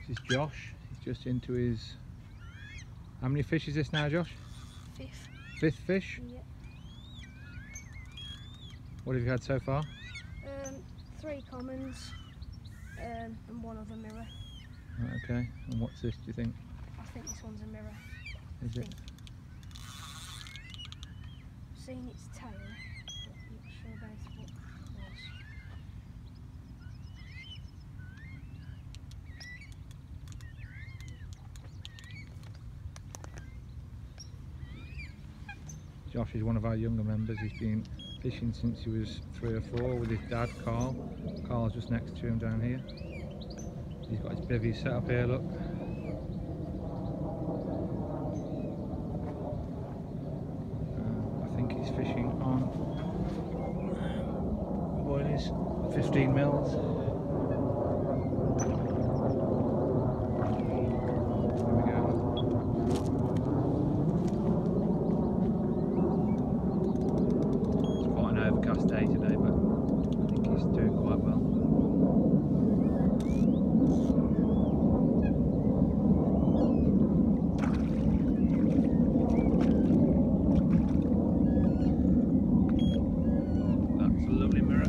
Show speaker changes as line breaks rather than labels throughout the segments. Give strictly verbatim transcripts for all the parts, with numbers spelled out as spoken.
This is Josh. He's just into his... How many fish is this now, Josh?
Fifth.
Fifth fish?
Yeah.
What have you had so far?
Um, three commons um, and one other mirror.
Right, okay. And what's this, do you think?
I think this one's a mirror.
Is it?
Seen its tail, but I'm not sure about what it was.
Josh is one of our younger members. He's been fishing since he was three or four with his dad, Carl. Carl's just next to him down here. He's got his bivvy set up here, look. Uh, I think he's fishing on boilies, fifteen mils. Overcast day today, but I think he's doing quite well. That's a lovely mirror.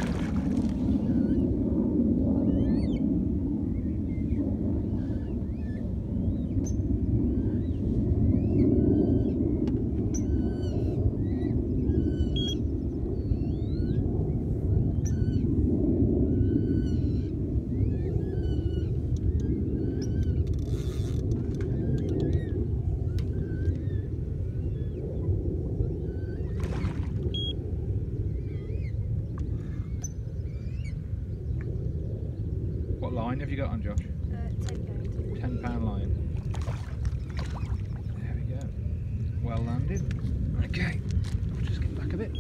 What line have you got on, Josh?
Uh, ten pound.
ten pound line. There we go. Well landed. Okay, I'll just get back a bit.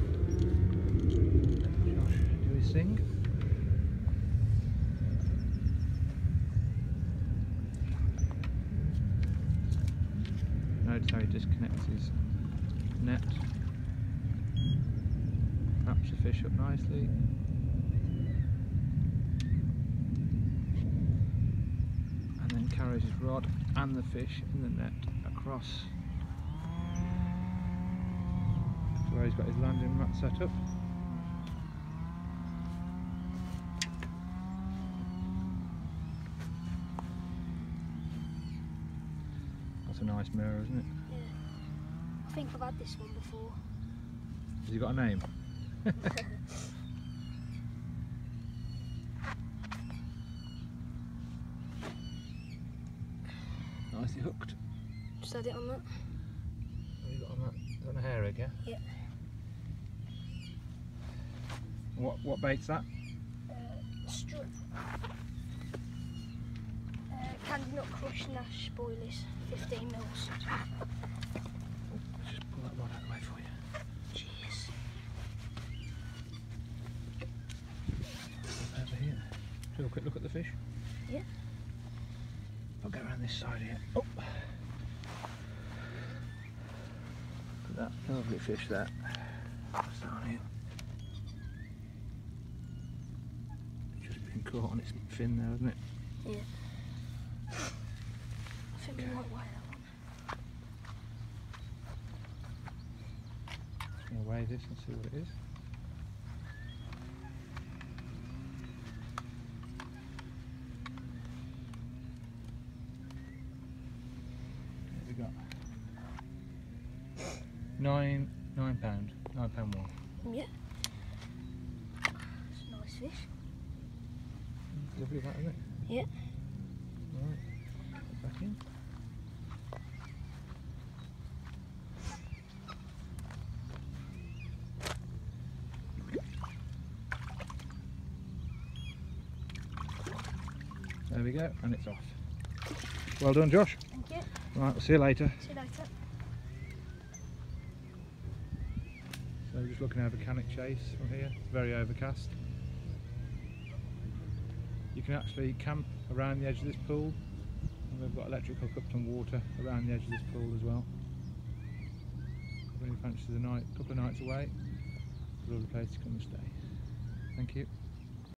Josh, do his thing. Notice how he disconnects his net. Wraps the fish up nicely. Carries his rod and the fish in the net across to where he's got his landing mat set up. That's a nice mirror, isn't it?
Yeah. I think I've had this one before.
Has he got a name? Nicely hooked.
Just had it on that.
What have you got on that? Is that a hair egg, yeah?
Yeah.
What what bait's that?
Uh, strip. Uh, Candy Nut Crush Nash Boilies, fifteen mils.
Let's just pull that rod out of the way for you.
Cheers.
Over here. Just have a quick look at the fish.
Yeah.
I'll go around this side here. Oh! Look at that lovely fish there. That's down here. Just been caught on its fin there, hasn't it?
Yeah. I think
Okay.
we might weigh that one.
Just going to weigh this and see what it is. Got nine nine pound nine pound one.
Yeah. It's a nice fish.
Lovely that, isn't it?
Yeah.
Right, put it back in. There we go, and it's off. Well done, Josh.
Thank you.
Right, we'll see you later.
See you later.
So we're just looking over Cannock Chase from here. It's very overcast. You can actually camp around the edge of this pool, and we've got electric hookups and water around the edge of this pool as well. If anyone fancies a night, couple of nights away, it's a lovely place to come and stay. Thank you.